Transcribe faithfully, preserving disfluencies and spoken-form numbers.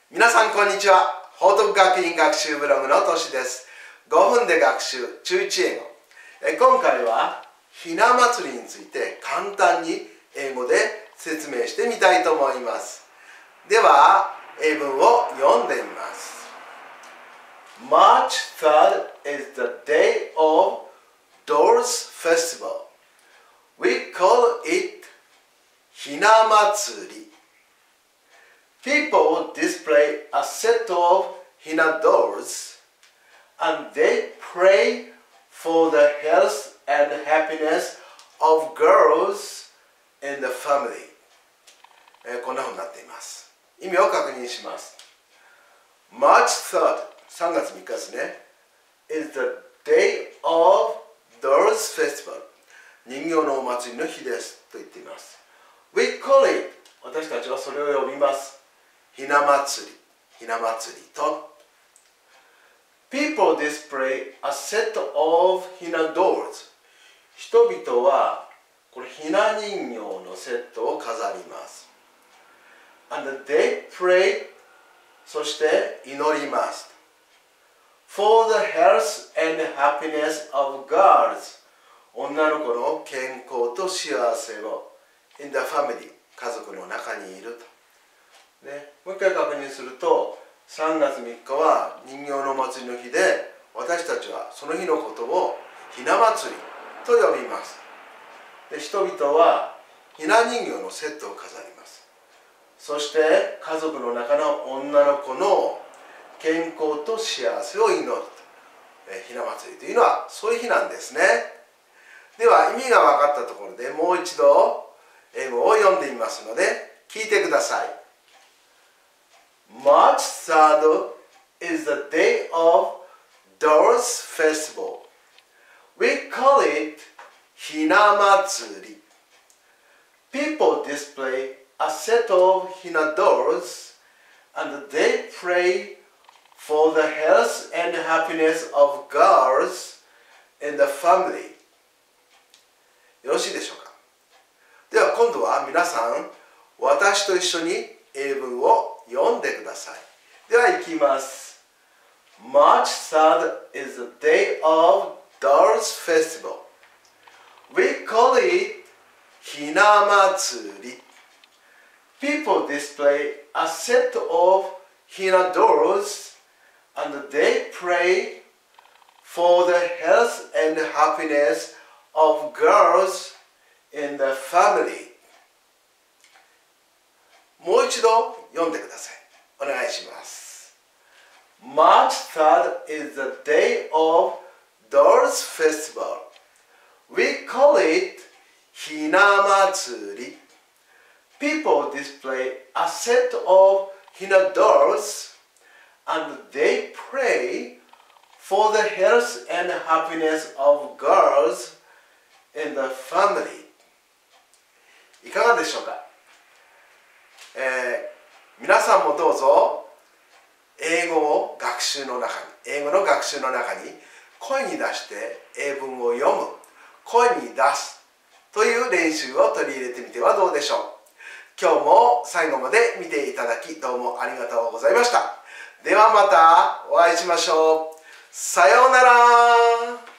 皆さんこんにちは。報徳学院学習ブログのとしです。ごふんで学習中いち英語。え今回はひな祭りについて簡単に英語で説明してみたいと思います。では英文を読んでみます。March third is the day of Doors Festival. We call it ひな祭り。People display a set of Hina dolls and they pray for the health and happiness of girls in the family. えー、こんな風になっています。意味を確認します。March third、さんがつみっかですね。is the day of Dolls Festival. 人形のお祭りの日ですと言っています。We call it、私たちはそれを呼びます。ひな祭り、ひな祭りと People display a set of ひな dolls. 人々はこれひな人形のセットを飾ります。And they pray. そして祈ります。For the health and happiness of girls. 女の子の健康と幸せを in the family. 家族の中にいると。ね、もう一回確認するとさんがつみっかは人形の祭りの日で私たちはその日のことをひな祭りと呼びます。で人々はひな人形のセットを飾ります。そして家族の中の女の子の健康と幸せを祈ると。えひな祭りというのはそういう日なんですね。では意味が分かったところでもう一度英語を読んでみますので聞いてください。March third is the day of Dolls Festival. We call it ひな祭り。People display a set of ひな dolls and they pray for the health and happiness of girls in the family. よろしいでしょうか。では今度は皆さん、私と一緒に英文を読んでください。では行きます。March third is the day of Dolls Festival. We call it ひな祭り。People display a set of ひな dolls and they pray for the health and happiness of girls in the family. もう一度読んでください。お願いします。March third is the day of Dolls Festival. We call it ひな祭り。People display a set of ひな dolls and they pray for the health and happiness of girls in the family. いかがでしょうか。えー、皆さんもどうぞ英語を学習の中に英語の学習の中に声に出して英文を読む声に出すという練習を取り入れてみてはどうでしょう。今日も最後まで見ていただきどうもありがとうございました。ではまたお会いしましょう。さようなら。